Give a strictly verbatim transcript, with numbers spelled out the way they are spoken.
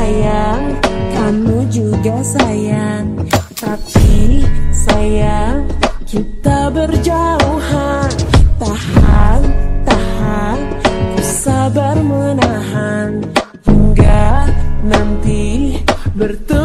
sayang, kamu juga sayang. Tapi sayang, kita berjauhan. Tahan, tahan, ku sabar menahan hingga nanti bertemu.